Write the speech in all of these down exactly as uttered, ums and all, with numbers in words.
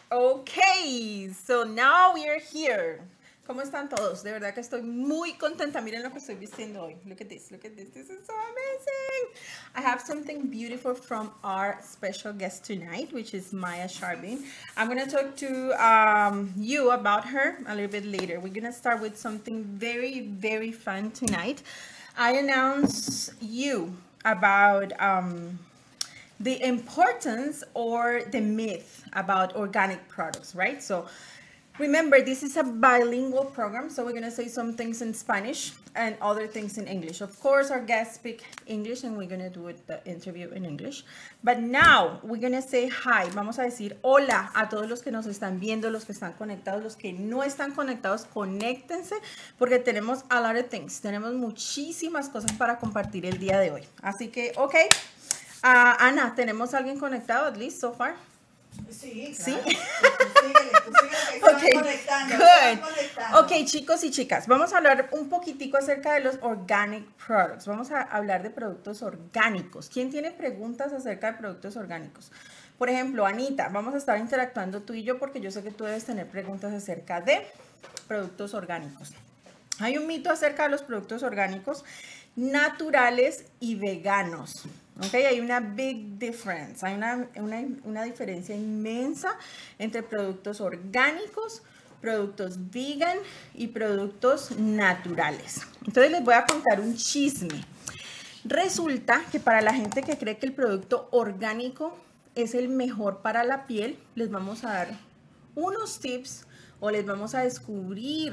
Okay, so now we are here. ¿Cómo están todos? De verdad que estoy muy contenta. Miren lo que estoy vistiendo hoy. Look at this, look at this. This is so amazing. I have something beautiful from our special guest tonight, which is Maya Charbin. I'm going to talk to um, you about her a little bit later. We're going to start with something very, very fun tonight. I announce you about um, the importance or the myth about organic products, right? So remember, this is a bilingual program, so we're going to say some things in Spanish and other things in English. Of course, our guests speak English, and we're going to do it, the interview in English. But now, we're going to say hi. Vamos a decir hola a todos los que nos están viendo, los que están conectados, los que no están conectados, conéctense, porque tenemos a lot of things. Tenemos muchísimas cosas para compartir el día de hoy. Así que, ok. Uh, Ana, ¿tenemos alguien conectado, at least, so far? Sí, ¿Sí? claro. Tú síguele, tú síguele, que Okay, conectando, good. conectando. Ok, chicos y chicas, vamos a hablar un poquitico acerca de los organic products. Vamos a hablar de productos orgánicos. ¿Quién tiene preguntas acerca de productos orgánicos? Por ejemplo, Anita, vamos a estar interactuando tú y yo porque yo sé que tú debes tener preguntas acerca de productos orgánicos. Hay un mito acerca de los productos orgánicos naturales y veganos. Ok, hay una big difference, hay una, una, una diferencia inmensa entre productos orgánicos, productos vegan y productos naturales. Entonces les voy a contar un chisme. Resulta que para la gente que cree que el producto orgánico es el mejor para la piel, les vamos a dar unos tips o les vamos a descubrir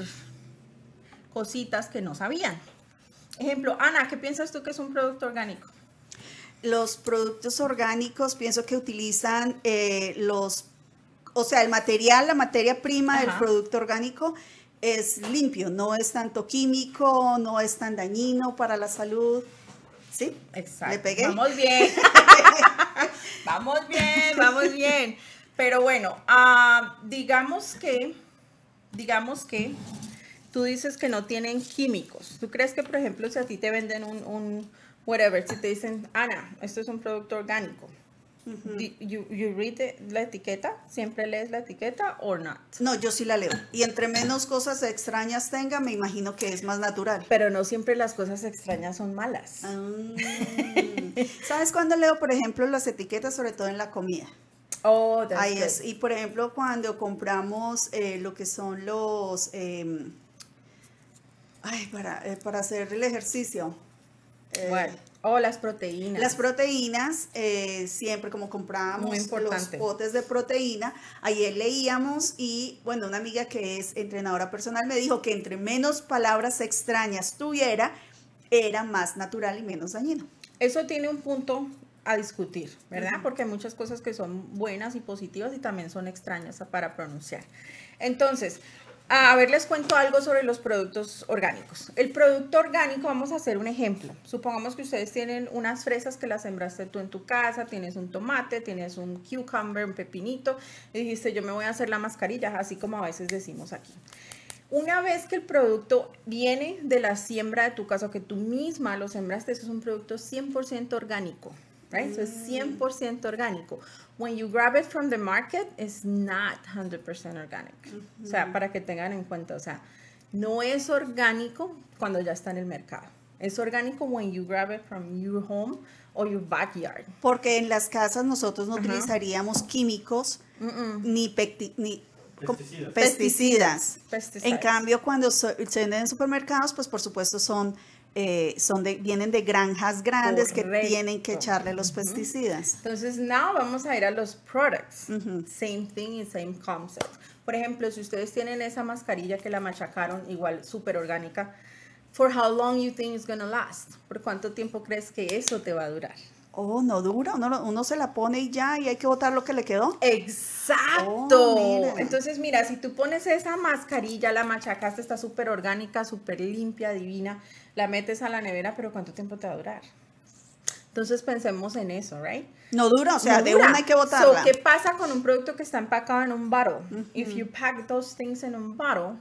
cositas que no sabían. Ejemplo, Ana, ¿qué piensas tú que es un producto orgánico? Los productos orgánicos pienso que utilizan eh, los, o sea, el material, la materia prima Ajá. del producto orgánico es limpio, no es tanto químico, no es tan dañino para la salud. ¿Sí? Exacto. ¿Le pegué? Vamos bien. Vamos bien, vamos bien. Pero bueno, uh, digamos que, digamos que tú dices que no tienen químicos. ¿Tú crees que, por ejemplo, si a ti te venden un, un whatever, si te dicen, Ana, esto es un producto orgánico, uh-huh. you, you read the, la etiqueta? ¿Siempre lees la etiqueta o no? No, yo sí la leo. Y entre menos cosas extrañas tenga, me imagino que es más natural. Pero no siempre las cosas extrañas son malas. Um, ¿Sabes cuándo leo, por ejemplo, las etiquetas? Sobre todo en la comida. Oh, that's Ahí good. es. Y, por ejemplo, cuando compramos eh, lo que son los... Eh, ay, para, eh, para hacer el ejercicio. Eh, bueno, o oh, las proteínas. Las proteínas, eh, siempre como comprábamos los potes de proteína, ayer leíamos y, bueno, una amiga que es entrenadora personal me dijo que entre menos palabras extrañas tuviera, era más natural y menos dañino. Eso tiene un punto a discutir, ¿verdad? Uh-huh. Porque hay muchas cosas que son buenas y positivas y también son extrañas para pronunciar. Entonces, a ver, les cuento algo sobre los productos orgánicos. El producto orgánico, vamos a hacer un ejemplo. Supongamos que ustedes tienen unas fresas que las sembraste tú en tu casa, tienes un tomate, tienes un cucumber, un pepinito, y dijiste, yo me voy a hacer la mascarilla, así como a veces decimos aquí. Una vez que el producto viene de la siembra de tu casa, o que tú misma lo sembraste, eso es un producto cien por ciento orgánico. Right? So, es cien por ciento orgánico. When you grab it from the market, it's not one hundred percent organic. Uh-huh. O sea, para que tengan en cuenta, o sea, no es orgánico cuando ya está en el mercado. Es orgánico when you grab it from your home or your backyard. Porque en las casas nosotros no uh-huh. utilizaríamos químicos uh-uh. ni, pecti ni pesticidas. Pesticidas. Pesticidas. En cambio, cuando so se venden en supermercados, pues por supuesto son... Eh, son de, vienen de granjas grandes. Correcto. Que tienen que echarle los uh-huh. pesticidas. Entonces, now vamos a ir a los products. Uh-huh. Same thing and same concept. Por ejemplo, si ustedes tienen esa mascarilla que la machacaron, igual súper orgánica, for how long you think it's gonna last? ¿Por cuánto tiempo crees que eso te va a durar? Oh, no dura, uno, uno se la pone y ya, y hay que botar lo que le quedó. Exacto. Oh, mira. Entonces, mira, si tú pones esa mascarilla, la machacaste, está súper orgánica, súper limpia, divina, la metes a la nevera, pero ¿cuánto tiempo te va a durar? Entonces, pensemos en eso, ¿right? No dura, o sea, no de dura. una hay que botarla. So, ¿qué pasa con un producto que está empacado en un bottle? Uh-huh. If you pack those things in a bottle,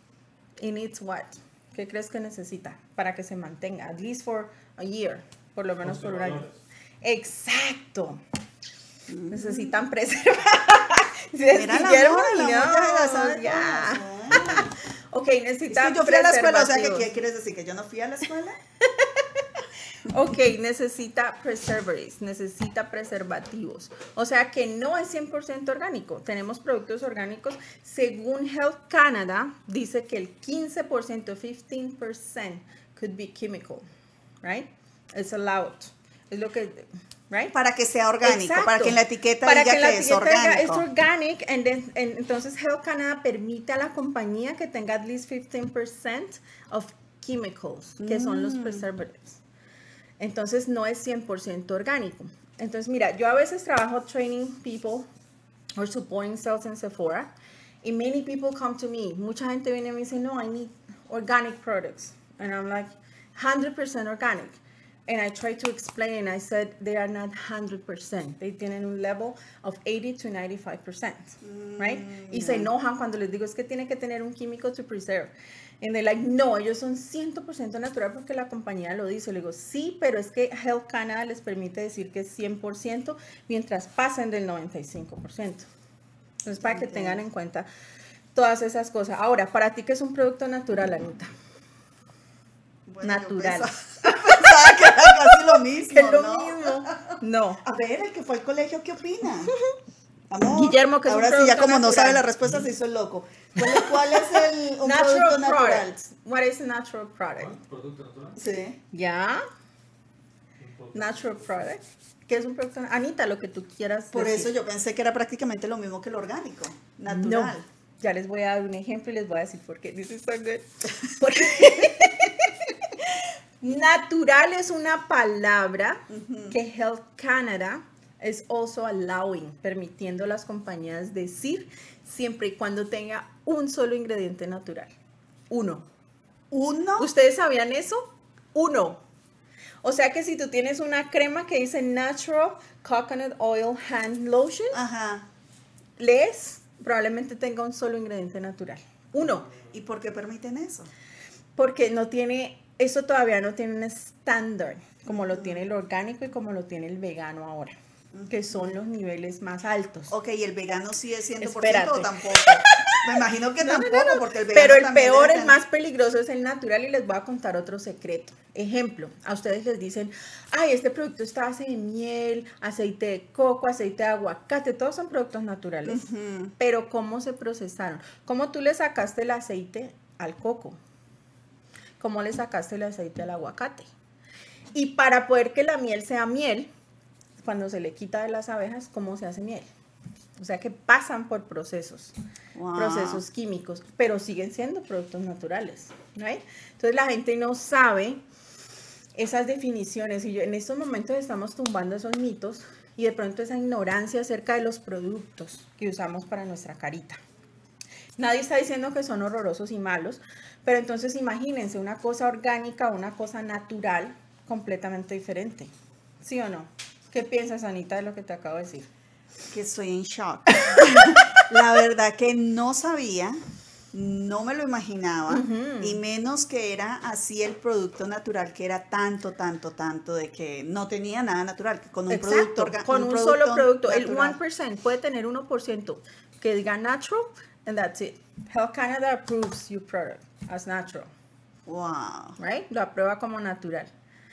it needs what? ¿Qué crees que necesita para que se mantenga? At least for a year, por lo menos por un año. Exacto. Mm-hmm. Necesitan preservar. Si Mira Guillermo, la y no, ya. Ok, necesita es que yo fui a la escuela, o sea, ¿qué quieres decir? ¿Que yo no fui a la escuela? Ok, necesita preservatives, necesita preservativos. O sea que no es cien por ciento orgánico. Tenemos productos orgánicos. Según Health Canada, dice que el quince por ciento, quince percent could be chemical, right? It's allowed. Es lo que, right? Para que sea orgánico, Exacto. Para que en la etiqueta para diga que, que, la es etiqueta orgánico. Diga, es organic, and then, and, entonces Health Canada permite a la compañía que tenga at least fifteen percent of chemicals, que mm. son los preservatives. Entonces no es cien por ciento orgánico. Entonces mira, yo a veces trabajo training people or supporting sales en Sephora, y many people come to me. Mucha gente viene y me dice, no, I need organic products. And I'm like, one hundred percent organic. And I try to explain, and I said, they are not one hundred percent. They tienen un level of eighty to ninety-five percent, right? Mm, y yeah. se enojan cuando les digo, es que tiene que tener un químico to preserve. And they're like, no, ellos son cien por ciento natural porque la compañía lo dice. Le digo, sí, pero es que Health Canada les permite decir que es cien por ciento mientras pasen del noventa y cinco por ciento. Entonces, para okay. que tengan en cuenta todas esas cosas. Ahora, para ti, ¿qué es un producto natural, Anita? Bueno, natural. Pensaba que era casi lo mismo. Es lo ¿no? mismo. No. A ver, el que fue al colegio, ¿qué opina? Amor, Guillermo, que es ahora un sí, ya como natural. No sabe la respuesta, se hizo el loco. ¿Cuál, cuál es el un natural producto natural? Products. What is a natural product? ¿Producto natural? Sí. ¿Ya? Natural product. ¿Qué es un producto? Anita, lo que tú quieras Por decir. eso yo pensé que era prácticamente lo mismo que el orgánico, natural. No. Ya les voy a dar un ejemplo y les voy a decir por qué. This is so good. Porque natural es una palabra uh-huh. que Health Canada es also allowing, permitiendo a las compañías decir siempre y cuando tenga un solo ingrediente natural. Uno. ¿Uno? ¿Ustedes sabían eso? Uno. O sea que si tú tienes una crema que dice Natural Coconut Oil Hand Lotion, ajá. lees, probablemente tenga un solo ingrediente natural. Uno. ¿Y por qué permiten eso? Porque no tiene, eso todavía no tiene un estándar como lo tiene el orgánico y como lo tiene el vegano ahora, que son los niveles más altos. Ok, ¿y el vegano sigue siendo por ciento o tampoco? Me imagino que no, tampoco, no, no, no. porque el vegano Pero el también peor, es el más peligroso es el natural, y les voy a contar otro secreto. Ejemplo, a ustedes les dicen, ay, este producto está a base de miel, aceite de coco, aceite de aguacate, todos son productos naturales. Uh-huh. Pero ¿cómo se procesaron? ¿Cómo tú le sacaste el aceite al coco? ¿Cómo le sacaste el aceite al aguacate? Y para poder que la miel sea miel, cuando se le quita de las abejas, ¿cómo se hace miel? O sea que pasan por procesos, wow. procesos químicos, pero siguen siendo productos naturales, ¿no? Entonces la gente no sabe esas definiciones, y yo, en estos momentos estamos tumbando esos mitos y de pronto esa ignorancia acerca de los productos que usamos para nuestra carita. Nadie está diciendo que son horrorosos y malos, pero entonces imagínense una cosa orgánica o una cosa natural completamente diferente, ¿sí o no? ¿Qué piensas, Anita, de lo que te acabo de decir? Que estoy en shock. La verdad que no sabía, no me lo imaginaba, uh-huh. y menos que era así el producto natural, que era tanto, tanto, tanto, de que no tenía nada natural, que con un Exacto, producto orgánico. Con un, un producto solo producto, natural. El uno por ciento puede tener uno por ciento que diga natural, and that's it. Health Canada approves your product as natural. Wow. Right? Lo aprueba como natural.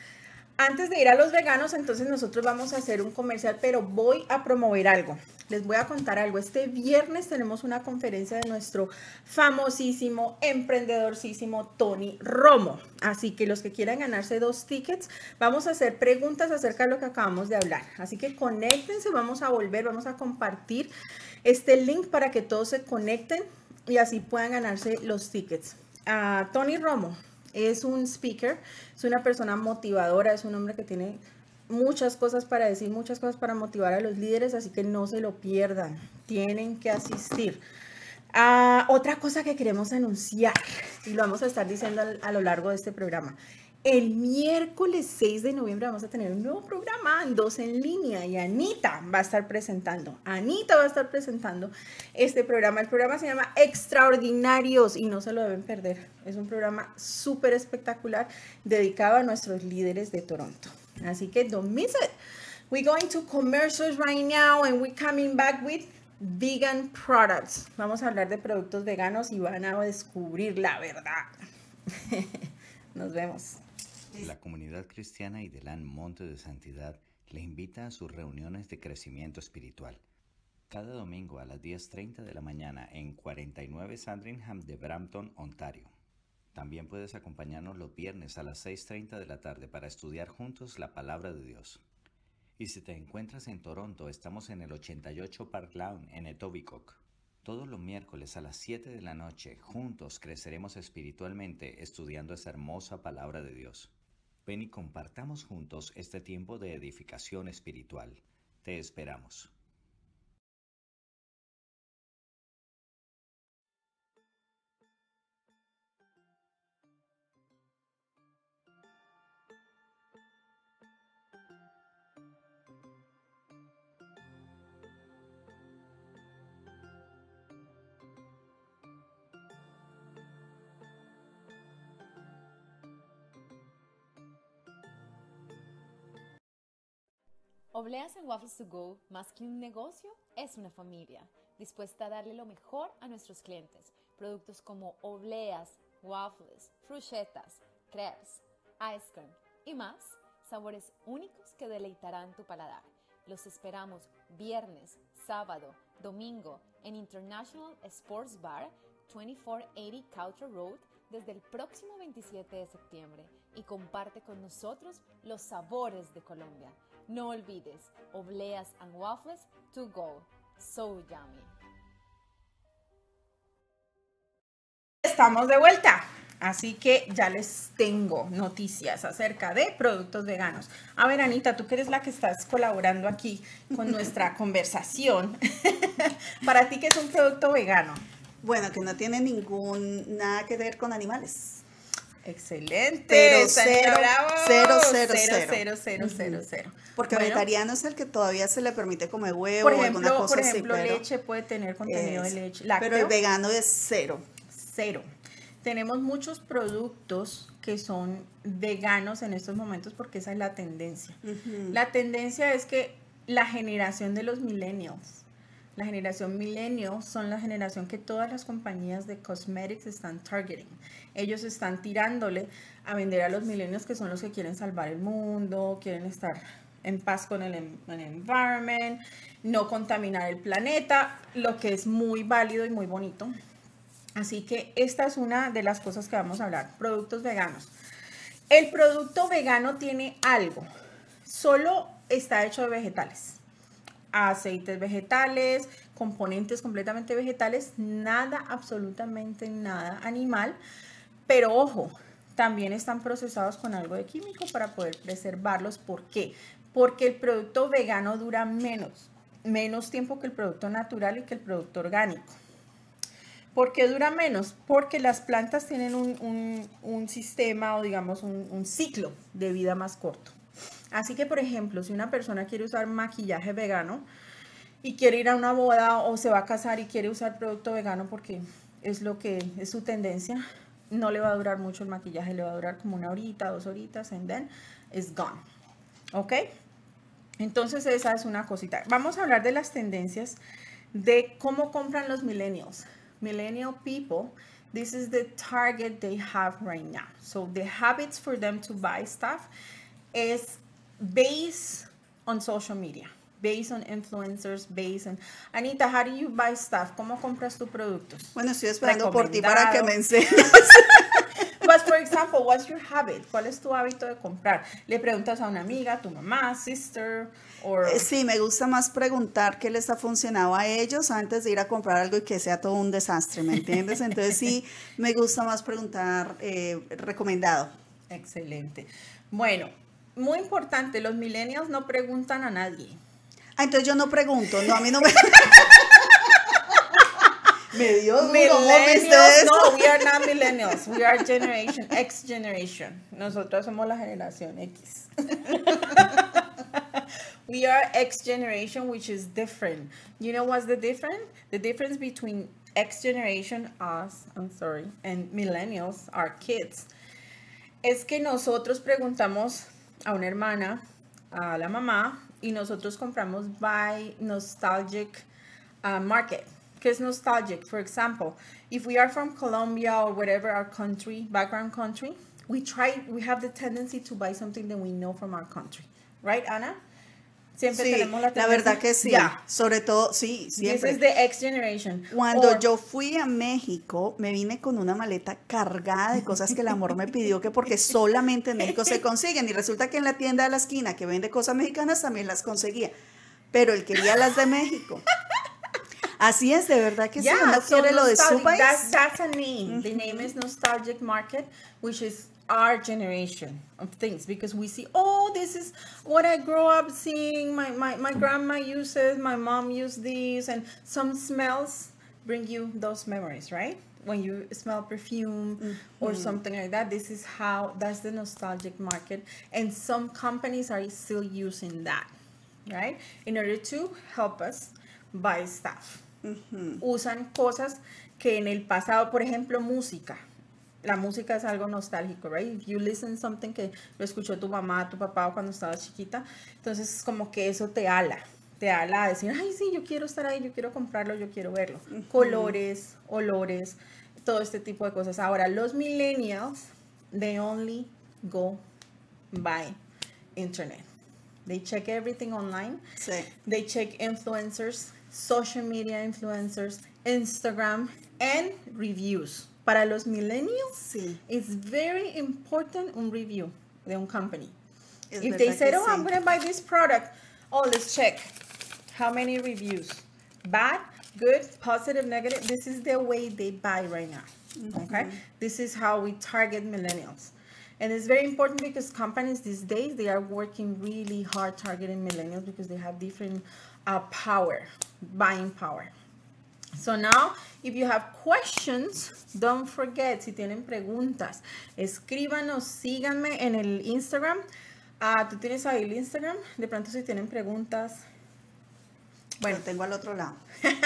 Antes de ir a los veganos, entonces nosotros vamos a hacer un comercial, pero voy a promover algo. Les voy a contar algo. Este viernes tenemos una conferencia de nuestro famosísimo, emprendedorcísimo Tony Romo. Así que los que quieran ganarse dos tickets, vamos a hacer preguntas acerca de lo que acabamos de hablar. Así que conéctense, vamos a volver, vamos a compartir este link para que todos se conecten y así puedan ganarse los tickets. Uh, Tony Romo es un speaker, es una persona motivadora, es un hombre que tiene muchas cosas para decir, muchas cosas para motivar a los líderes, así que no se lo pierdan, tienen que asistir. Uh, otra cosa que queremos anunciar, y lo vamos a estar diciendo a, a lo largo de este programa, el miércoles seis de noviembre vamos a tener un nuevo programa, dos en línea, y Anita va a estar presentando, Anita va a estar presentando este programa. El programa se llama Extraordinarios y no se lo deben perder. Es un programa súper espectacular dedicado a nuestros líderes de Toronto. Así que don't miss it. We're going to commercials right now and we're coming back with vegan products. Vamos a hablar de productos veganos y van a descubrir la verdad. Nos vemos. La comunidad cristiana y del Monte de Santidad le invita a sus reuniones de crecimiento espiritual. Cada domingo a las diez treinta de la mañana en cuarenta y nueve Sandringham de Brampton, Ontario. También puedes acompañarnos los viernes a las seis treinta de la tarde para estudiar juntos la Palabra de Dios. Y si te encuentras en Toronto, estamos en el ochenta y ocho Park Lawn en Etobicoke. Todos los miércoles a las siete de la noche, juntos creceremos espiritualmente estudiando esa hermosa Palabra de Dios. Ven y compartamos juntos este tiempo de edificación espiritual. Te esperamos. Obleas and Waffles to Go, más que un negocio, es una familia, dispuesta a darle lo mejor a nuestros clientes. Productos como obleas, waffles, fruchetas, crepes, ice cream y más, sabores únicos que deleitarán tu paladar. Los esperamos viernes, sábado, domingo en International Sports Bar, veinticuatro ochenta Coucher Road, desde el próximo veintisiete de septiembre y comparte con nosotros los sabores de Colombia. No olvides, obleas and waffles to go. So yummy. Estamos de vuelta, así que ya les tengo noticias acerca de productos veganos. A ver, Anita, tú que eres la que estás colaborando aquí con nuestra conversación. Para ti, ¿qué es un producto vegano? Bueno, que no tiene ningún, nada que ver con animales. Excelente. Pero cero, cero, cero, cero, cero, cero, cero, cero. Porque bueno, vegetariano es el que todavía se le permite comer huevo por o ejemplo, alguna cosa por ejemplo, así. Pero leche puede tener contenido es, de leche. Lácteo, pero el vegano es cero. Cero. Tenemos muchos productos que son veganos en estos momentos porque esa es la tendencia. Uh-huh. La tendencia es que la generación de los millennials, la generación millennial son la generación que todas las compañías de cosmetics están targeting. Ellos están tirándole a vender a los millennials, que son los que quieren salvar el mundo, quieren estar en paz con el, el environment, no contaminar el planeta, lo que es muy válido y muy bonito. Así que esta es una de las cosas que vamos a hablar, productos veganos. El producto vegano tiene algo, solo está hecho de vegetales. Aceites vegetales, componentes completamente vegetales, nada, absolutamente nada animal, pero ojo, también están procesados con algo de químico para poder preservarlos. ¿Por qué? Porque el producto vegano dura menos, menos tiempo que el producto natural y que el producto orgánico. ¿Por qué dura menos? Porque las plantas tienen un, un, un sistema o digamos un, un ciclo de vida más corto. Así que, por ejemplo, si una persona quiere usar maquillaje vegano y quiere ir a una boda o se va a casar y quiere usar producto vegano porque es lo que es su tendencia, no le va a durar mucho el maquillaje, le va a durar como una horita, dos horitas, and then it's gone. ¿Ok? Entonces esa es una cosita. Vamos a hablar de las tendencias de cómo compran los millennials. Millennial people, this is the target they have right now. So the habits for them to buy stuff is based on social media, based on influencers, based on... Anita, how do you buy stuff? ¿Cómo compras tus productos? Bueno, estoy esperando por ti para que me enseñes. But for example, what's your habit? ¿Cuál es tu hábito de comprar? ¿Le preguntas a una amiga, a tu mamá, sister? Or... Sí, me gusta más preguntar qué les ha funcionado a ellos antes de ir a comprar algo y que sea todo un desastre, ¿me entiendes? Entonces sí, me gusta más preguntar eh, recomendado. Excelente. Bueno, muy importante, los millennials no preguntan a nadie. Ah, entonces yo no pregunto, no, a mí no me... me dio duro, millennials, no, we are not millennials, we are generation, X generation. Nosotros somos la generación X. We are X generation, which is different. You know what's the difference? The difference between X generation, us, I'm sorry, and millennials, our kids, es que nosotros preguntamos a una hermana, a la mamá, y nosotros compramos by nostalgic uh, market. Because nostalgic, for example, if we are from Colombia or whatever our country, background country, we try, we have the tendency to buy something that we know from our country. Right, Ana? Siempre sí, tenemos la, la verdad que sí. Yeah. Sobre todo, sí, siempre. This is the X generation. Cuando Or, yo fui a México, me vine con una maleta cargada de cosas que el amor me pidió, que porque solamente en México se consiguen. Y resulta que en la tienda de la esquina que vende cosas mexicanas también las conseguía. Pero él quería las de México. Así es, de verdad que yeah, sí. Uno so quiere lo de su país. That's, that's a name. Mm-hmm. The name is Nostalgic Market, which is our generation of things, because we see, oh, this is what I grew up seeing, my, my, my grandma uses, my mom used these, and some smells bring you those memories, right? When you smell perfume mm-hmm. or something like that, this is how, that's the nostalgic market, and some companies are still using that, right? In order to help us buy stuff. Mm-hmm. Usan cosas que en el pasado, por ejemplo, música. La música es algo nostálgico, right? If you listen something que lo escuchó tu mamá, tu papá cuando estabas chiquita, entonces como que eso te ala, te ala a decir, ay, sí, yo quiero estar ahí, yo quiero comprarlo, yo quiero verlo. Uh-huh. Colores, olores, todo este tipo de cosas. Ahora, los millennials, they only go by internet. They check everything online. Sí. They check influencers, social media influencers, Instagram, and reviews. Para los millennials, sí. It's very important un review de un company. Es If they say, oh, sí. I'm going to buy this product, oh, let's check how many reviews. Bad, good, positive, negative. This is the way they buy right now. Mm-hmm. Okay? This is how we target millennials. And it's very important because companies these days, they are working really hard targeting millennials because they have different uh, power, buying power. So now, if you have questions, don't forget, si tienen preguntas, escríbanos, síganme en el Instagram. Uh, ¿Tú tienes ahí el Instagram? De pronto si tienen preguntas. Bueno, tengo al otro lado.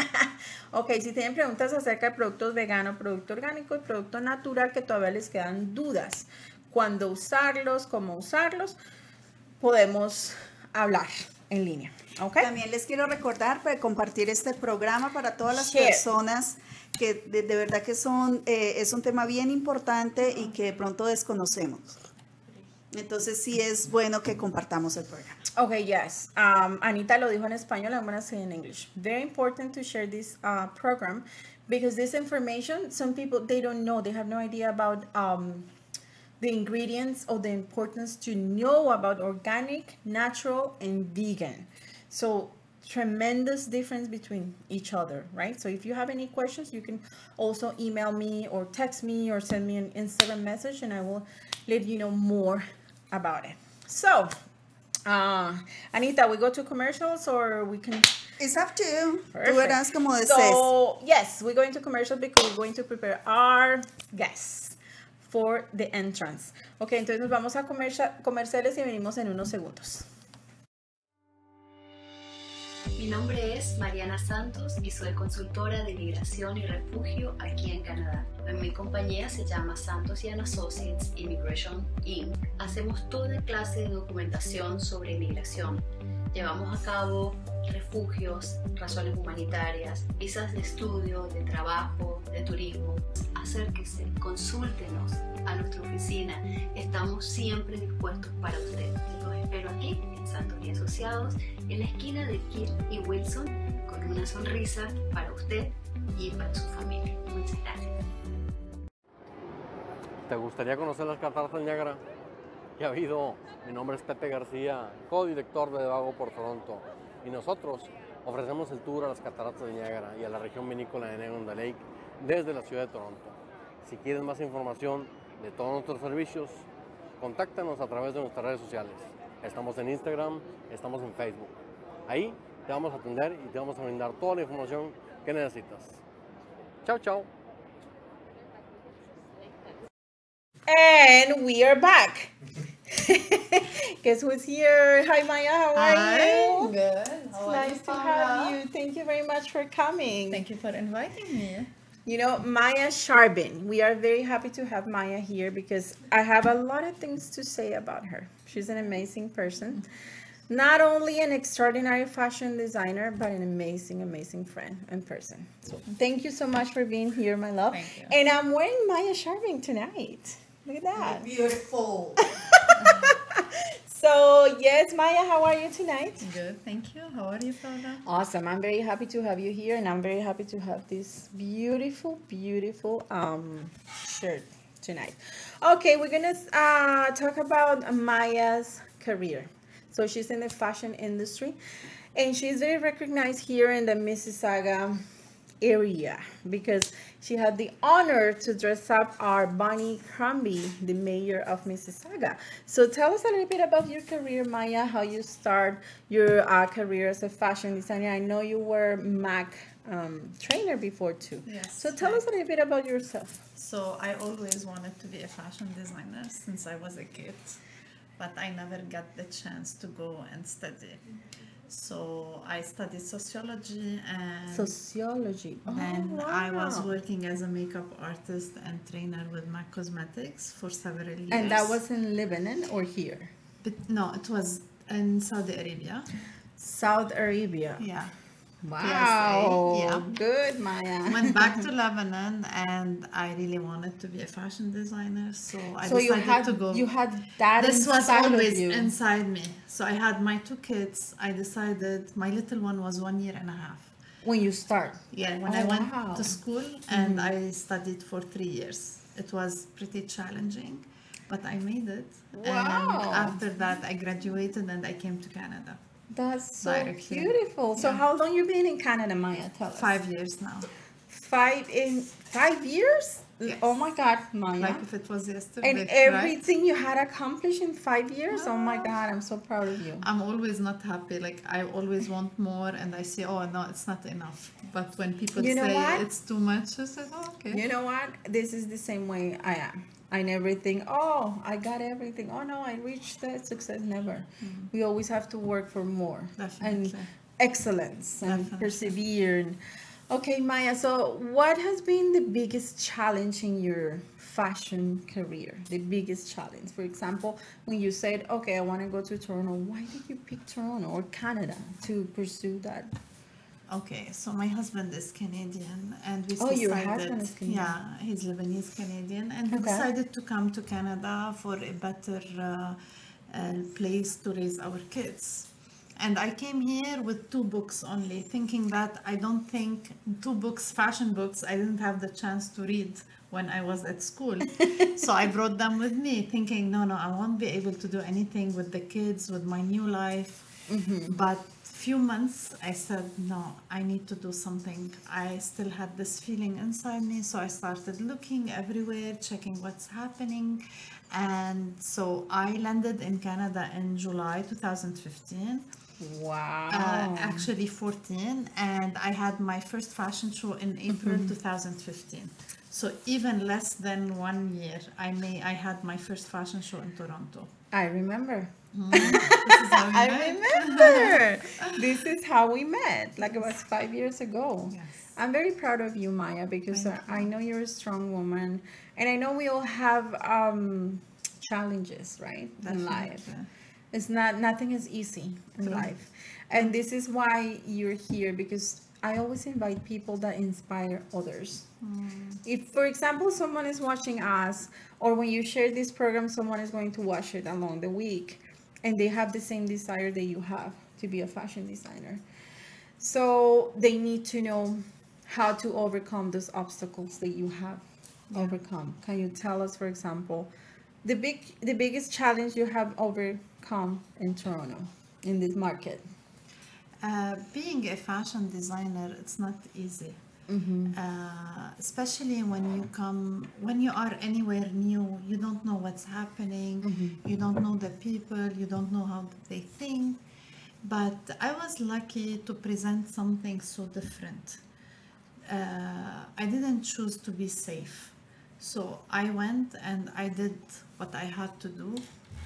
Ok, si tienen preguntas acerca de productos veganos, producto orgánico y producto natural que todavía les quedan dudas, cuándo usarlos, cómo usarlos, podemos hablar en línea. Okay. También les quiero recordar para compartir este programa para todas las Share. personas que de, de verdad que son eh, es un tema bien importante y que de pronto desconocemos. Entonces sí es bueno que compartamos el programa. Okay, yes. Um, Anita lo dijo en español. I'm going to say in English. Very important to share this uh, program because this information, some people, they don't know. They have no idea about um, the ingredients or the importance to know about organic, natural, and vegan. So tremendous difference between each other, right? So if you have any questions, you can also email me or text me or send me an Instagram message and I will let you know more about it. So, uh, Anita, we go to commercials or we can... It's up to you. Perfect. Tú verás como desees. So, yes, we're going to commercial because we're going to prepare our guests for the entrance. Okay, entonces nos vamos a comercia comerciales y venimos en unos segundos. Mi nombre es Mariana Santos y soy consultora de migración y refugio aquí en Canadá. Mi compañía se llama Santos and Associates Immigration incorporated. Hacemos toda clase de documentación sobre inmigración. Llevamos a cabo refugios, razones humanitarias, visas de estudio, de trabajo, de turismo. Acérquese, consúltenos a nuestra oficina. Estamos siempre dispuestos para usted. Los espero aquí en Santos y Asociados, en la esquina de Kirk y Wilson, con una sonrisa para usted y para su familia. Muchas gracias. ¿Te gustaría conocer las cataratas del Niágara? ¿Qué ha habido? Mi nombre es Pepe García, codirector de Vago por Toronto, y nosotros ofrecemos el tour a las cataratas del Niágara y a la región vinícola de Niagara Lake desde la ciudad de Toronto. Si quieres más información de todos nuestros servicios, contáctanos a través de nuestras redes sociales. Estamos en Instagram, estamos en Facebook. Ahí te vamos a atender y te vamos a brindar toda la información que necesitas. Chao, chao. And we are back. Guess who's here? Hi, Maya. How are Hi, you? good. It's How are nice you, to Paola? have you. Thank you very much for coming. Thank you for inviting me. You know, Maya Charbin. We are very happy to have Maya here because I have a lot of things to say about her. She's an amazing person. not only an extraordinary fashion designer, but an amazing, amazing friend and person. So thank you so much for being here, my love. Thank you. And I'm wearing Maya Charbin tonight. Look at that. Beautiful. So yes, Maya, how are you tonight? Good, thank you. How are you, Paola? Awesome. I'm very happy to have you here, and I'm very happy to have this beautiful, beautiful um shirt tonight. Okay, we're gonna uh, talk about Maya's career. So she's in the fashion industry, and she's very recognized here in the Mississauga area because she had the honor to dress up our Bonnie Crombie, the mayor of Mississauga. So tell us a little bit about your career, Maya, how you start your uh, career as a fashion designer. I know you were Mac um, trainer before too. Yes. So tell I, us a little bit about yourself. So I always wanted to be a fashion designer since I was a kid, but I never got the chance to go and study. So I studied sociology, and Sociology. then Oh, I was wow. working as a makeup artist and trainer with MAC Cosmetics for several years. And that was in Lebanon or here? But no, it was in Saudi Arabia. Saudi Arabia. Yeah. Wow. yeah. Good, Maya. Went back to Lebanon, and I really wanted to be a fashion designer, so I So you decided had to go. you had that This was inside of always you. inside me. So I had my two kids. I decided my little one was one year and a half. When you start. Yeah, when Oh, I went wow. to school, and I studied for three years. It was pretty challenging, but I made it. Wow. And after that, I graduated and I came to Canada. That's so Directly. beautiful. So Yeah. how long you been in Canada, Maya? Tell us. Five years now. Five in five years? Yes. Oh my God, Maya. Like if it was yesterday. And right? everything you had accomplished in five years? Oh my God, I'm so proud of you. I'm always not happy. Like I always want more, and I say, "Oh no, it's not enough." But when people You know say what? it's too much, I say, "Oh, okay." You know what? This is the same way I am. I never think, oh, I got everything. Oh no, I reached that success. Never. We always have to work for more. Definitely. And excellence and Definitely. persevere. Okay, Maya, so what has been the biggest challenge in your fashion career? The biggest challenge? For example, when you said, okay, I want to go to Toronto, why did you pick Toronto or Canada to pursue that? Okay, so my husband is Canadian, and we Oh, decided, your husband is Canadian. yeah, he's Lebanese Canadian, and we Okay. decided to come to Canada for a better uh, uh, place to raise our kids. And I came here with two books only, thinking that I don't think two books, fashion books, I didn't have the chance to read when I was at school. So I brought them with me, thinking, no, no, I won't be able to do anything with the kids, with my new life. But few months I said, no, I need to do something. I still had this feeling inside me, so I started looking everywhere, checking what's happening. And so I landed in Canada in July two thousand fifteen. Wow. Uh, actually fourteen, and I had my first fashion show in April two thousand fifteen. So even less than one year, I may I had my first fashion show in Toronto. I remember. This is how we I met. remember. This is how we met. Like it was five years ago. Yes. I'm very proud of you, Maya, because uh, I know you're a strong woman, and I know we all have um, challenges, right, in life. Definitely. It's not nothing is easy in life, and this is why you're here, because I always invite people that inspire others. If, for example, someone is watching us, or when you share this program, someone is going to watch it along the week, and they have the same desire that you have to be a fashion designer. So they need to know how to overcome those obstacles that you have overcome. Can you tell us, for example, the big, the biggest challenge you have overcome in Toronto, in this market? Uh, being a fashion designer, it's not easy. Uh, especially when you come, when you are anywhere new, you don't know what's happening, you don't know the people, you don't know how they think. But I was lucky to present something so different. Uh, I didn't choose to be safe. So I went and I did what I had to do.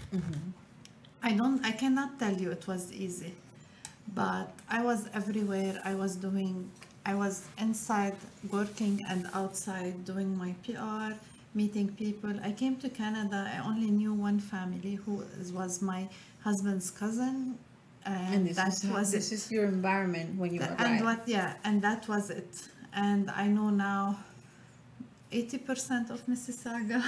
I don't, I cannot tell you it was easy, but I was everywhere. I was doing, I was inside working and outside doing my P R, meeting people. I came to Canada, I only knew one family who is- was my husband's cousin, and, And this, that is, how- was this it. is your environment when you Th- arrived. and what yeah and that was it. And I know now eighty percent of Mississauga,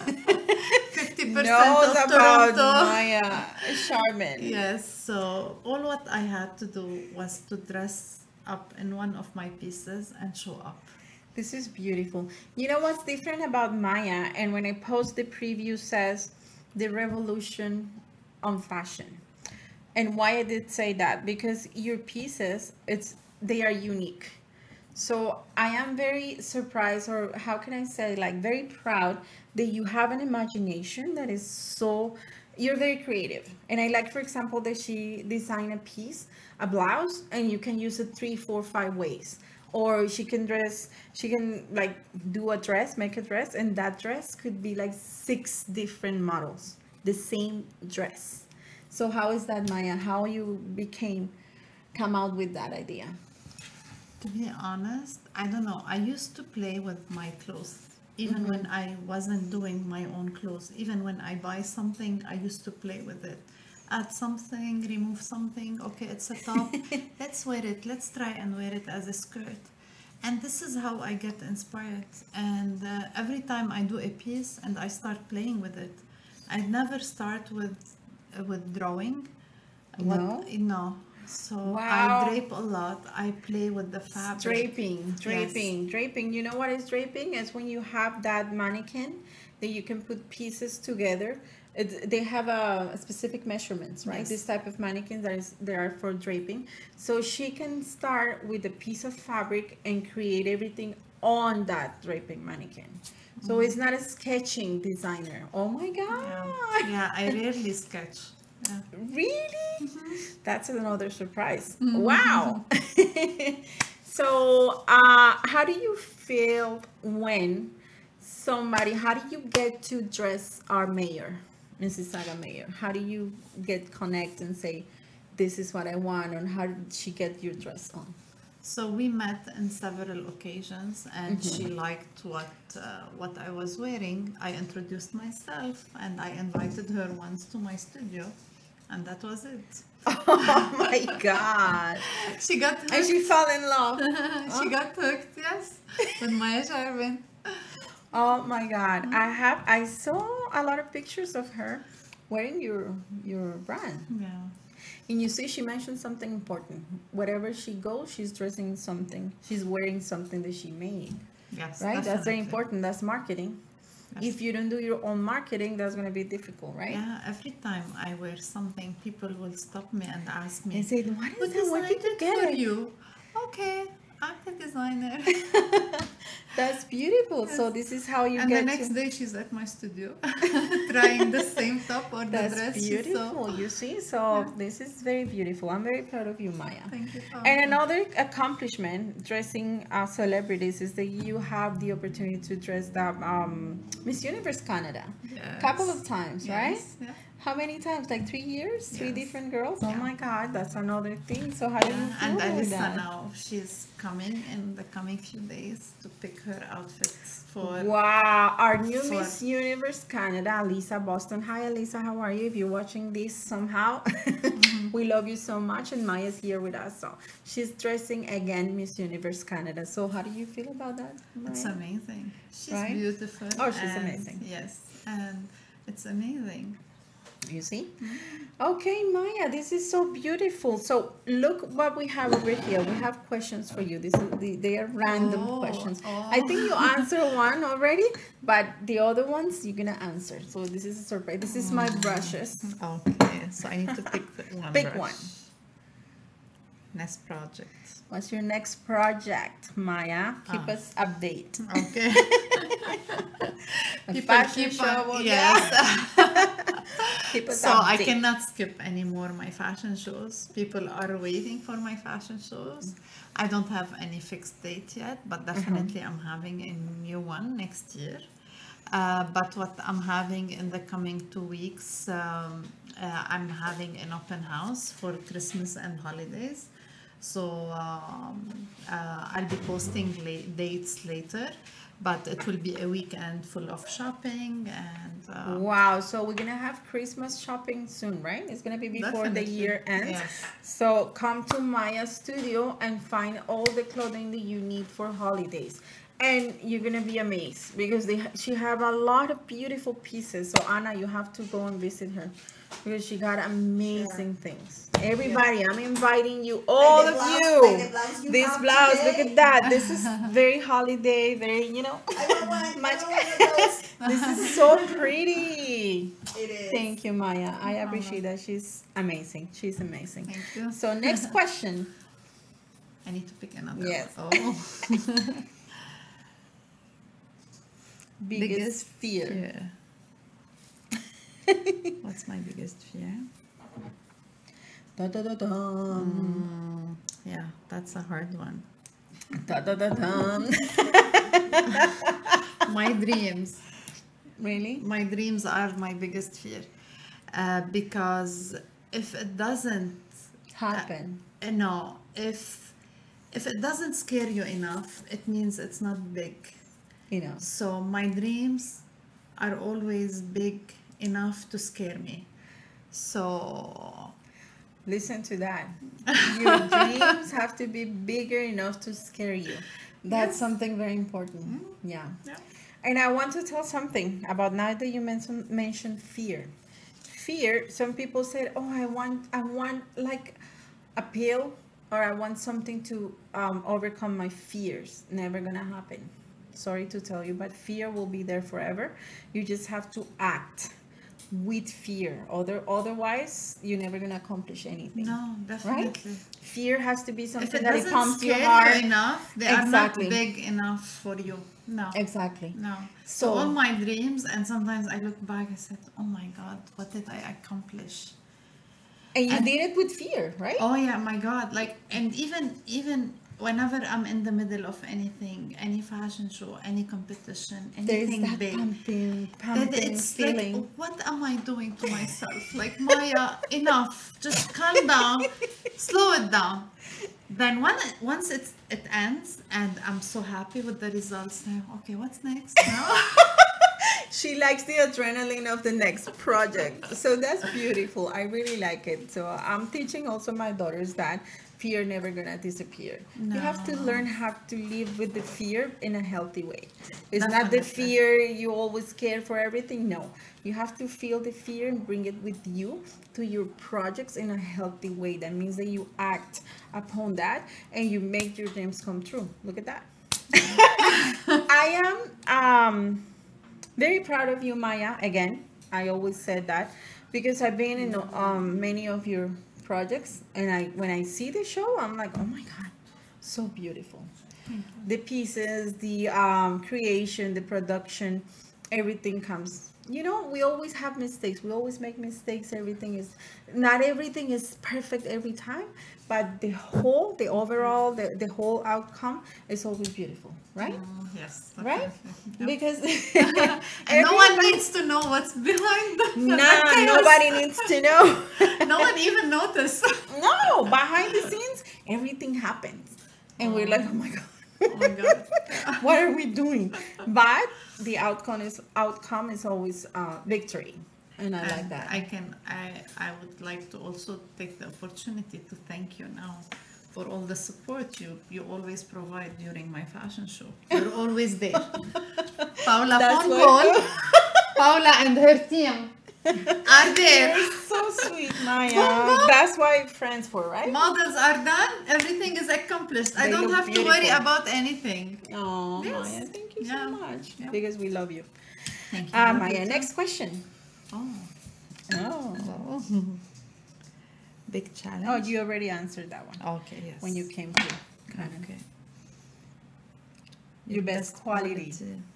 fifty percent knows of about Toronto. Maya Charbin. Yes, so all what I had to do was to dress up in one of my pieces and show up. This is beautiful. You know what's different about Maya? And when I post the preview says the revolution on fashion. And why I did say that? Because your pieces, it's they are unique. So I am very surprised, or how can I say, like very proud that you have an imagination that is so, you're very creative. And I like, for example, that she designed a piece, a blouse, and you can use it three, four, five ways. Or she can dress, she can like do a dress, make a dress, and that dress could be like six different models, the same dress. So how is that, Maya? How you became, come out with that idea? To be honest, I don't know. I used to play with my clothes, even when I wasn't doing my own clothes. Even when I buy something, I used to play with it. Add something, remove something. Okay, it's a top. Let's wear it. Let's try and wear it as a skirt. And this is how I get inspired. And uh, every time I do a piece and I start playing with it, I never start with uh, with drawing. No? No. So Wow. I drape a lot. I play with the fabric. Draping, draping, draping. You know what is draping? It's when you have that mannequin that you can put pieces together. It's, they have a, a specific measurements, right? Yes. This type of mannequins that is they are for draping. So she can start with a piece of fabric and create everything on that draping mannequin. So Mm-hmm. it's not a sketching designer. Oh my god! Yeah, yeah, I rarely sketch. Yeah. Really? That's another surprise. Wow. So, uh, how do you feel when somebody, how do you get to dress our mayor, Mississauga mayor? How do you get connect and say, this is what I want, and how did she get your dress on? So we met in several occasions, and she liked what uh, what I was wearing. I introduced myself, and I invited her once to my studio, and that was it. Oh my God. She got hooked. And she fell in love. She got hooked, yes, with Maya Charbin. Oh my God. I have, I saw a lot of pictures of her wearing your, your brand. Yeah. And you see, she mentioned something important. Wherever she goes, she's dressing something. She's wearing something that she made. Yes. Right? That's very definitely. important. That's marketing. Yes. If you don't do your own marketing, that's going to be difficult, right? Yeah, every time I wear something, people will stop me and ask me, And say, what "Who is that? Where did you designed it get for it? you?" Okay, I'm the designer. That's beautiful. So this is how you And get the next to... day she's at my studio trying the same top or the That's dress she beautiful. saw. You see? So this is very beautiful. I'm very proud of you, Maya. Thank you. Paola. And another accomplishment dressing uh, celebrities is that you have the opportunity to dress the um, Miss Universe Canada a Yes. couple of times, right? Yes, yeah. How many times? Like three years? Three Yes. different girls? Oh Yeah. my God, that's another thing. So how do you Yeah, feel and with Alyssa that? now, she's coming in the coming few days to pick her outfits for. Wow, our new for- Miss Universe Canada, Lisa Boston. Hi, Lisa, how are you? If you're watching this somehow, we love you so much, and Maya's here with us. So she's dressing again Miss Universe Canada. So how do you feel about that, It's Maya? amazing. She's Right? beautiful. Oh, she's and- amazing. Yes, and it's amazing. You see? Okay, Maya, this is so beautiful. So look what we have over here. We have questions for you. This is the, they are random Oh, questions. oh. I think you answered one already, but the other ones you're gonna answer. So this is a surprise. This is my brushes. Okay, so I need to pick the one. Pick brush. one. Next project. What's your next project, Maya? Keep Ah. us update. Okay. A People fashion keep show. on, yeah. yes. Keep us So I update. cannot skip anymore my fashion shows. People are waiting for my fashion shows. I don't have any fixed date yet, but definitely I'm having a new one next year. Uh, but what I'm having in the coming two weeks, um, uh, I'm having an open house for Christmas and holidays. So um, uh, I'll be posting la- dates later. but it will be a weekend full of shopping and uh, wow, so we're gonna have Christmas shopping soon, right? It's gonna be before Definitely. the year ends. Yes. So come to Maya's studio and find all the clothing that you need for holidays, and you're gonna be amazed because they she have a lot of beautiful pieces. So Anna, you have to go and visit her because she got amazing Sure. things. Everybody, I'm inviting you, all the of blouse, you. like the blouse you This have blouse, today. look at that. This is very holiday, very, you know. I want one. Much- I want one of those. This is so pretty. It is. Thank you, Maya. I appreciate that. She's amazing. She's amazing. Thank you. So next question. I need to pick another Yes. one. Oh. Biggest, fear. fear. What's my biggest fear? Da, da, da, da. Mm, yeah, that's a hard one. Da, da, da, da. My dreams. Really? My dreams are my biggest fear. Uh, because if it doesn't Happen. uh, no, if if it doesn't scare you enough, it means it's not big. You know. So my dreams are always big enough to scare me. So Listen to that. Your dreams have to be bigger enough to scare you. That's Yes. something very important. Yeah. yeah. And I want to tell something about now that you mentioned mentioned fear. Fear, some people said, oh, I want I want like a pill, or I want something to um, overcome my fears. Never gonna happen. Sorry to tell you, but fear will be there forever. You just have to act with fear. Other otherwise, you're never gonna accomplish anything. No, definitely. Fear has to be If something it that it doesn't comes to your scare heart. you enough, they Exactly. are not big enough for you. No. Exactly. No. So- So all my dreams, and sometimes I look back, I said, "Oh my God, what did I accomplish?" And you And- did it with fear, right? Oh yeah, my God! Like, and even even whenever I'm in the middle of anything, any fashion show, any competition, There's anything that big, pumping, that pumping it's feeling. like, what am I doing to myself? Like, Maya, enough. Just calm down, slow it down. Then when it, once it's, it ends and I'm so happy with the results, now, okay, what's next? Now? She likes the adrenaline of the next project. So that's beautiful. I really like it. So I'm teaching also my daughters that fear never gonna disappear. You have to No. learn how to live with the fear in a healthy way. It's not the Definitely. fear you always scared for everything. No, you have to feel the fear and bring it with you to your projects in a healthy way. That means that you act upon that and you make your dreams come true. Look at that. I am um very proud of you, Maya. Again, I always said that because I've been in um, many of your projects, and I when I see the show, I'm like, oh my God, so beautiful. The pieces, the um, creation, the production, everything comes. You know, we always have mistakes. We always make mistakes. Everything is, not everything is perfect every time, but the whole, the overall, the, the whole outcome is always beautiful, right? Oh, yes. Right? definitely. Yep. Because And no one everybody- needs to know what's behind the, the Nah, chaos. nobody needs to know. No one even noticed. No, behind the scenes, everything happens. And we're like, oh my God. Oh my God. What are we doing? But the outcome is outcome is always uh, victory, and I like And that. I can I I would like to also take the opportunity to thank you now for all the support you you always provide during my fashion show. You're always there. Paola That's phone what- call. Paola and her team are there. You're so sweet, Maya. That's why friends for, right? Models are done. Everything is accomplished. I They don't look have to worry beautiful. about anything. Oh, Yes. Maya, thank you Yeah. so much Yeah. because we love you. Thank you. Uh, Love Maya, you too. next question. Oh. Oh. Oh. Big challenge. Oh, you already answered that one Okay, yes. when you came through. Kind of. Okay. Your best quality.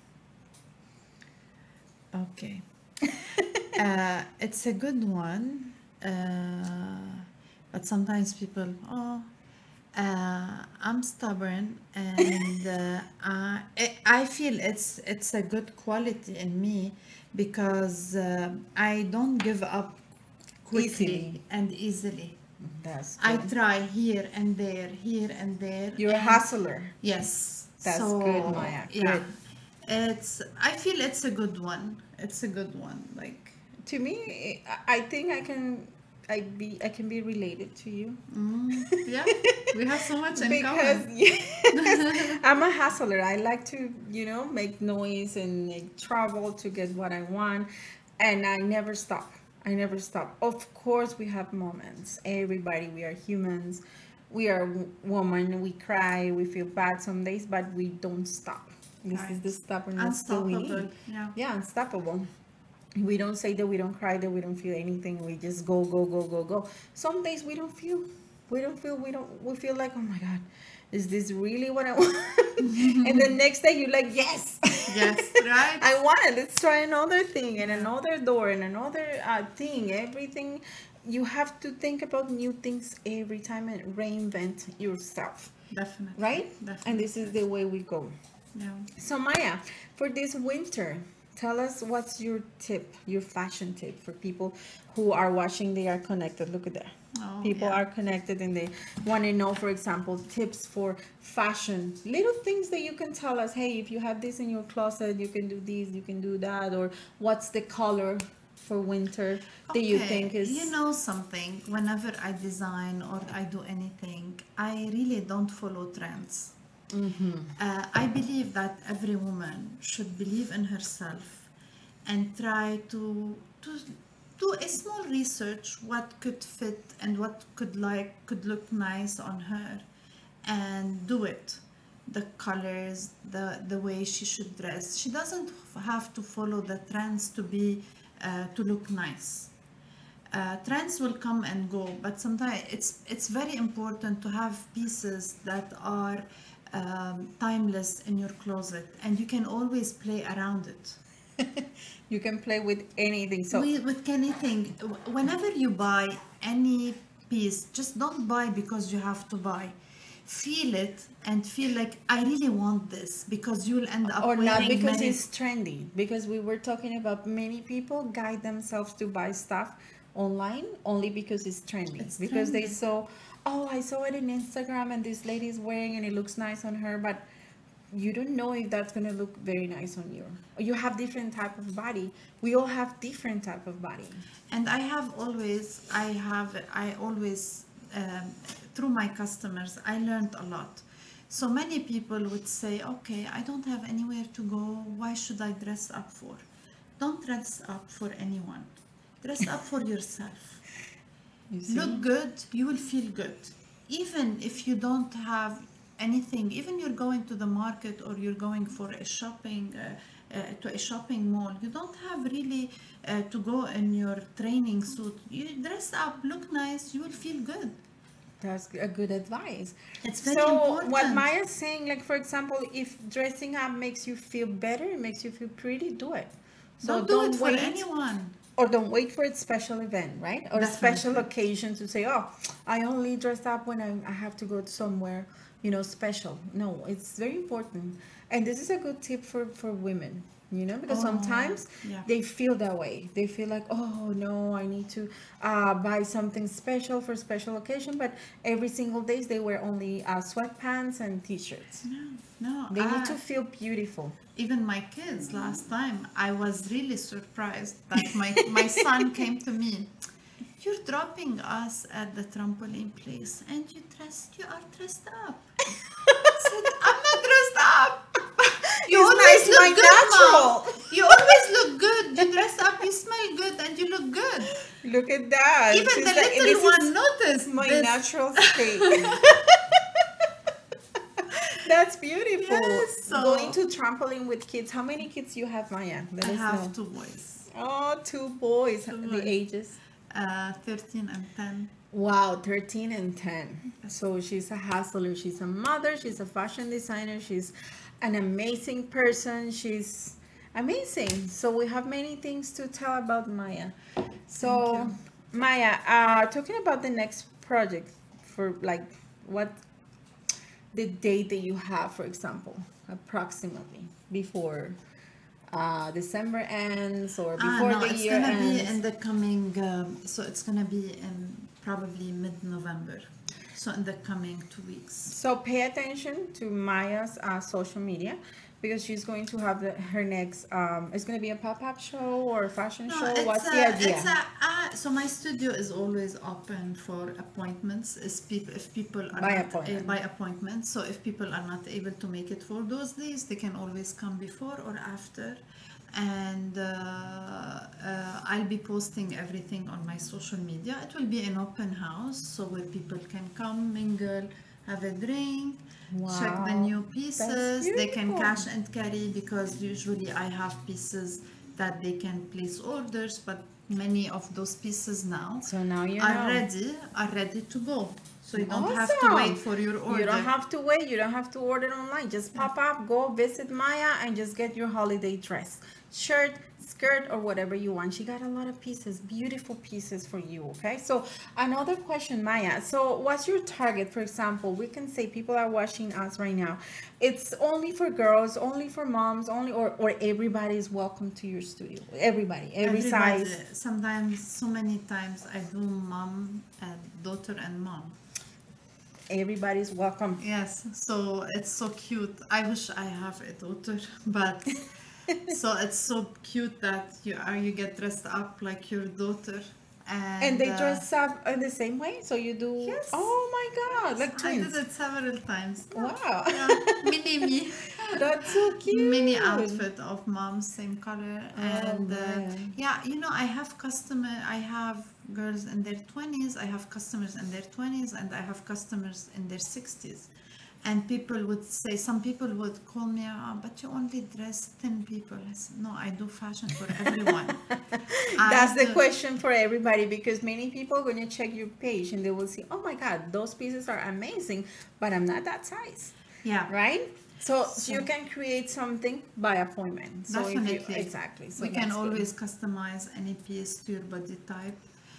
Okay. uh, it's a good one, uh, but sometimes people, oh, uh, I'm stubborn, and uh, I, I feel it's it's a good quality in me because uh, I don't give up quickly Easily. and easily. That's I good. try here and there, here and there. You're a and- hustler. Yes. That's good, Maya. Yeah. Good. It's, I feel it's a good one. It's a good one. Like, To me, I think I can, I be, I can be related to you. mm, yeah, we have so much in Because common. yes, I'm a hustler. I like to, you know, make noise and make trouble to get what I want, and I never stop. I never stop. Of course, we have moments. Everybody, we are humans. We are w- women. We cry. We feel bad some days, but we don't stop. This Right. is the stubbornness that we Unstoppable. need. Yeah. Yeah, unstoppable. We don't say that we don't cry, that we don't feel anything. We just go, go, go, go, go. Some days we don't feel. We don't feel. We don't. We feel like, oh my God, is this really what I want? And the next day you're like, yes, Yes, right? I want it. Let's try another thing and another door and another uh, thing. Everything. You have to think about new things every time and reinvent yourself, Definitely. right? Definitely. And this is the way we go. Yeah. So Maya, for this winter, tell us what's your tip, your fashion tip for people who are watching, they are connected. Look at that. Oh, People yeah. are connected and they want to know, for example, tips for fashion. Little things that you can tell us, hey, if you have this in your closet, you can do this, you can do that. Or what's the color for winter that you Okay, think is... You know something, whenever I design or I do anything, I really don't follow trends. Uh, I believe that every woman should believe in herself and try to to do a small research what could fit and what could like could look nice on her, and do it. The colors, the the way she should dress. She doesn't have to follow the trends to be uh, to look nice. Uh, trends will come and go, but sometimes it's it's very important to have pieces that are um, timeless in your closet, and you can always play around it. You can play with anything. So with, with anything, whenever you buy any piece, just don't buy because you have to buy. Feel it and feel like I really want this, because you'll end up or not wearing because many- it's trendy, because we were talking about many people guide themselves to buy stuff online only because it's trendy, It's because they trendy. saw, oh, I saw it in Instagram and this lady is wearing and it looks nice on her, but you don't know if that's going to look very nice on you. You have different type of body. We all have different type of body. And I have always, I have, I always, um, through my customers, I learned a lot. So many people would say, okay, I don't have anywhere to go. Why should I dress up for? Don't dress up for anyone. Dress up for yourself. You see? Look good, you will feel good. Even if you don't have anything, even you're going to the market or you're going for a shopping, uh, uh, to a shopping mall, you don't have really uh, to go in your training suit. You dress up, look nice, you will feel good. That's a good advice. It's very so important. what Maya's saying, like for example, if dressing up makes you feel better, it makes you feel pretty, do it. So don't do don't it for wait, anyone. or don't wait for a special event, right? Or a special Definitely. occasion to say, oh, I only dress up when I, I have to go somewhere, you know, special. No, it's very important. And this is a good tip for, for women, you know, because Oh, sometimes yeah. they feel that way. They feel like, oh, no, I need to uh, buy something special for special occasion. But every single day they wear only uh, sweatpants and t-shirts. No, no. They need I- to feel beautiful. Even my kids last time, I was really surprised that my, my son came to me. You're dropping us at the trampoline place and you dressed, you are dressed up. I said, I'm not dressed up. You It's always nice, look my good, natural. Mom. You always look good. You dress up, you smell good, and you look good. Look at that. Even She's the like, little "This is one noticed my this." natural state." That's beautiful. Yes, so- Going to trampoline with kids. How many kids you have, Maya? Let I us have know. two boys, Oh, two boys. Two The boys. ages? uh, thirteen and ten. Wow, thirteen and ten. So she's a hustler. She's a mother. She's a fashion designer. She's an amazing person. She's amazing. So we have many things to tell about Maya. So Thank Maya, uh, talking about the next project, for like what the date that you have, for example, approximately before uh, December ends or Ah, before no, the it's year gonna ends. be in the coming. Um, so it's gonna be in probably mid-November. So in the coming two weeks. So pay attention to Maya's uh, social media, because she's going to have the, her next, um, it's going to be a pop-up show or a fashion No, show. it's What's a, the idea? It's a, uh, so my studio is always open for appointments. Is peop- if people are By not, appointment. Uh, by appointment. So if people are not able to make it for those days, they can always come before or after. And uh, uh, I'll be posting everything on my social media. It will be an open house, so where people can come, mingle, have a drink, check the Wow, new pieces. They can beautiful. cash and carry, because usually I have pieces that they can place orders, but many of those pieces now So now you are know. ready, are ready to go. So you don't have to Awesome. wait for your order. You don't have to wait. You don't have to order online. Just pop up, go visit Maya, and just get your holiday dress, shirt, skirt, or whatever you want. She got a lot of pieces, beautiful pieces for you. Okay. So another question, Maya. So what's your target? For example, we can say people are watching us right now. It's only for girls, only for moms, only or or everybody is welcome to your studio. Everybody, every Everybody, size. sometimes, so many times I do mom and daughter and mom. Everybody's welcome. Yes, so it's so cute. I wish I have a daughter, but so it's so cute that you are you get dressed up like your daughter, and, And they uh, dress up in the same way, so you do. Yes. Oh my God, like I twins. did it several times. Wow, Yeah, mini me, that's so cute. mini outfit of mom, same color, and uh, man. yeah, you know, I have customer. I have girls in their twenties. I have customers in their twenties, and I have customers in their sixties. And people would say, some people would call me, oh, but you only dress ten people. I said, no, I do fashion for everyone. That's I the do- question for everybody, because many people are going to check your page and they will see, oh my God, those pieces are amazing, but I'm not that size, Yeah, right? So, So- you can create something by appointment. So if you- definitely. exactly. So we can that's good. always customize any piece to your body type.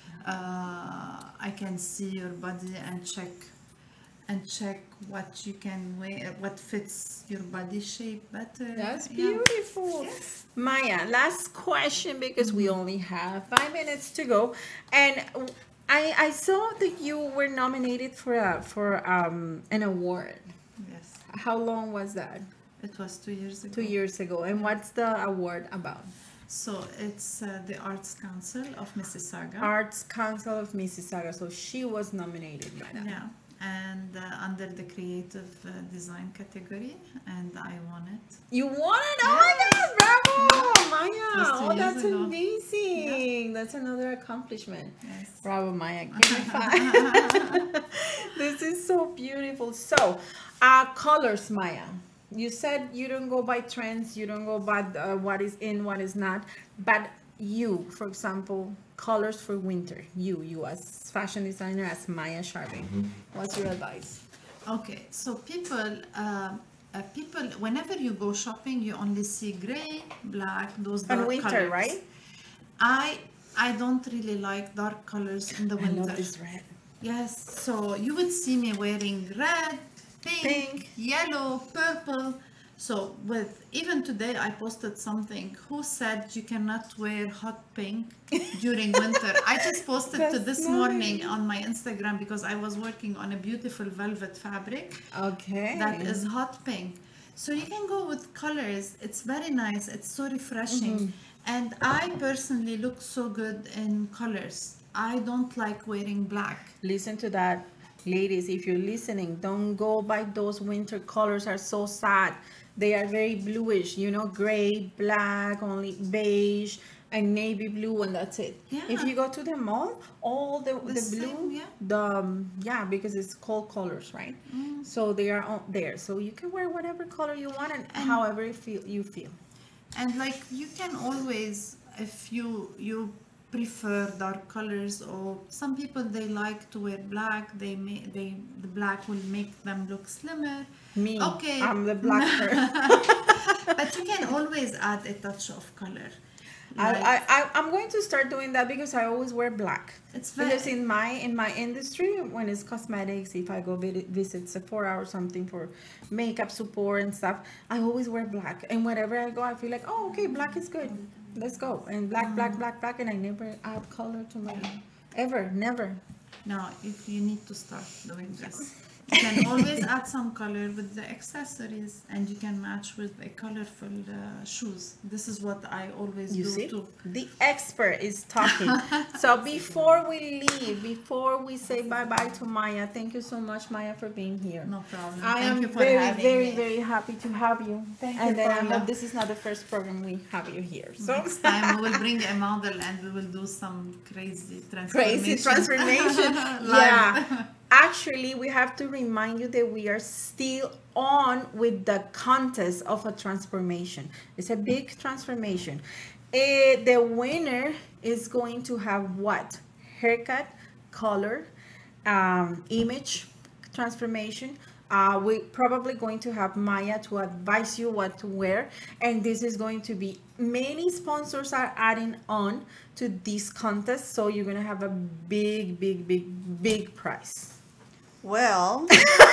Uh, I can see your body and check and check what you can wear, what fits your body shape better. That's Yeah. beautiful. Yes. Maya, last question, because we only have five minutes to go. And I, I saw that you were nominated for a, for um, an award. Yes, How long was that? it was two years ago. Two years ago. And what's the award about? So it's uh, the Arts Council of Mississauga. Arts Council of Mississauga. So she was nominated by that. Yeah, and uh, under the creative uh, design category, and I won it. You won it? Oh my God, bravo, Maya. Just two Oh, years that's ago. amazing. That's another accomplishment. Yes. Bravo, Maya. Give me five. This is so beautiful. So, uh, colors, Maya. You said you don't go by trends, you don't go by uh, what is in, what is not. But you, for example, colors for winter. You, you as fashion designer, as Maya Charbin. What's your advice? Okay, so people, uh, uh, people, whenever you go shopping, you only see gray, black, those dark And winter, colors. right? I I don't really like dark colors in the I winter. love this red. Yes, so you would see me wearing red, pink, Pink. yellow, purple. So with even today I posted something. Who said you cannot wear hot pink during winter? I just posted to That's this morning on my Instagram because I was working on a beautiful velvet fabric Okay. that is hot pink. So you can go with colors. It's very nice. It's so refreshing. Mm-hmm. And I personally look so good in colors. I don't like wearing black. Listen to that, ladies. If you're listening, don't go by those winter colors. Are so sad. They are very bluish, you know, gray, black, only beige, and navy blue, and that's it. Yeah. If you go to the mall, all the the, The blue, same, yeah. the um, yeah, because it's cold colors, right? So they are all there. So you can wear whatever color you want and, And- however you feel. You feel. And like you can always, if you you prefer dark colors, or some people they like to wear black. They may they the black will make them look slimmer. Me, Okay. I'm the black person. But you can always add a touch of color. I, Like, I, I, I'm going to start doing that because I always wear black. It's very- Because in my in my industry, when it's cosmetics, if I go visit, visit Sephora or something for makeup support and stuff, I always wear black. And wherever I go, I feel like, oh, okay, black is good. Let's go. And black, black, black, black. And I never add color to my, ever, never. No, if you need to start doing this. You can always add some color with the accessories, and you can match with a colorful uh, shoes. This is what I always You do see? too. The expert is talking. So before we leave, before we say bye-bye to Maya, thank you so much, Maya, for being here. No problem. I Thank am you for very, having very, me. very happy to have you. Thank and you, then I Paola. hope this is not the first program we have you here. So Next time we will bring a model and we will do some crazy transformation. crazy transformation. Yeah. Actually, we have to remind you that we are still on with the contest of a transformation. It's a big transformation. Uh, the winner is going to have what? Haircut, color, um, image transformation. Uh, we're probably going to have Maya to advise you what to wear. And this is going to be, many sponsors are adding on to this contest. So you're going to have a big, big, big, big prize. Well,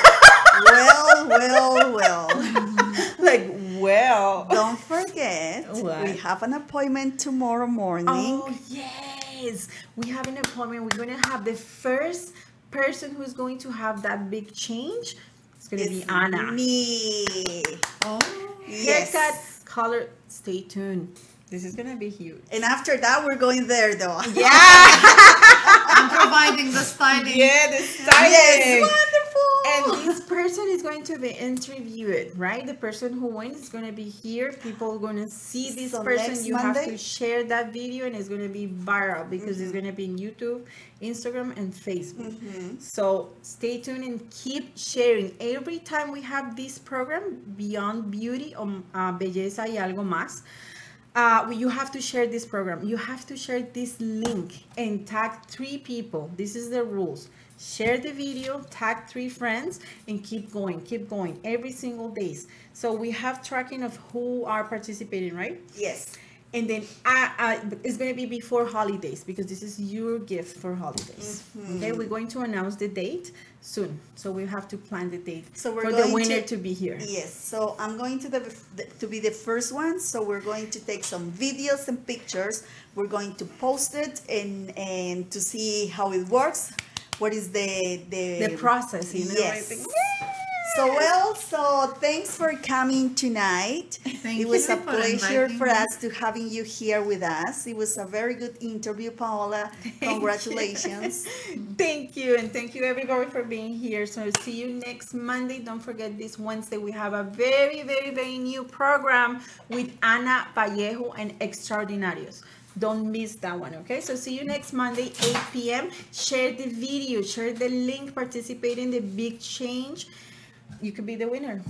well, well, well. Like, well. Don't forget, What? we have an appointment tomorrow morning. Oh, yes. We have an appointment. We're going to have the first person who's going to have that big change. It's going to be It's Anna. me. Oh, Yes. Haircut, color. Stay tuned. This is going to be huge. And after that, we're going there, though. Yeah. I'm providing the styling. Yeah, the styling. Yes, wonderful. And this person is going to be interviewed, right? The person who wins is going to be here. People are going to see this So person. next You have Monday? to share that video, and it's going to be viral because Mm-hmm. it's going to be in YouTube, Instagram, and Facebook. Mm-hmm. So stay tuned and keep sharing. Every time we have this program, Beyond Beauty, um, uh, Belleza Y Algo Mas, Uh, you have to share this program. You have to share this link and tag three people. This is the rules. Share the video, tag three friends, and keep going, keep going every single days. So we have tracking of who are participating, right? Yes. And then uh, uh, it's going to be before holidays because this is your gift for holidays. Mm-hmm. Okay, we're going to announce the date soon. So we have to plan the date So we're for the going winner to- to be here. Yes, so I'm going to the to be the first one. So we're going to take some videos and pictures. We're going to post it and and to see how it works. What is the the, The process, you know, Yes. everything. So well, so thanks for coming tonight. Thank it was you a for pleasure inviting for me. us to having you here with us. It was a very good interview, Paola. Congratulations. Thank you, and thank you everybody for being here. So see you next Monday. Don't forget this Wednesday we have a very, very, very new program with Ana Vallejo and Extraordinarios. Don't miss that one, okay? So see you next Monday, eight p m Share the video, share the link, participate in the big change. You could be the winner.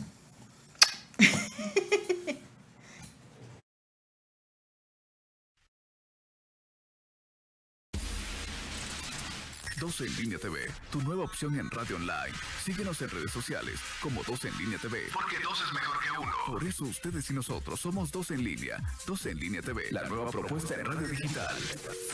doce en Línea T V, tu nueva opción en radio online. Síguenos en redes sociales como doce en Línea T V. Porque dos es mejor que uno. Por eso ustedes y nosotros somos doce en Línea. doce en Línea T V, la nueva propuesta en radio digital.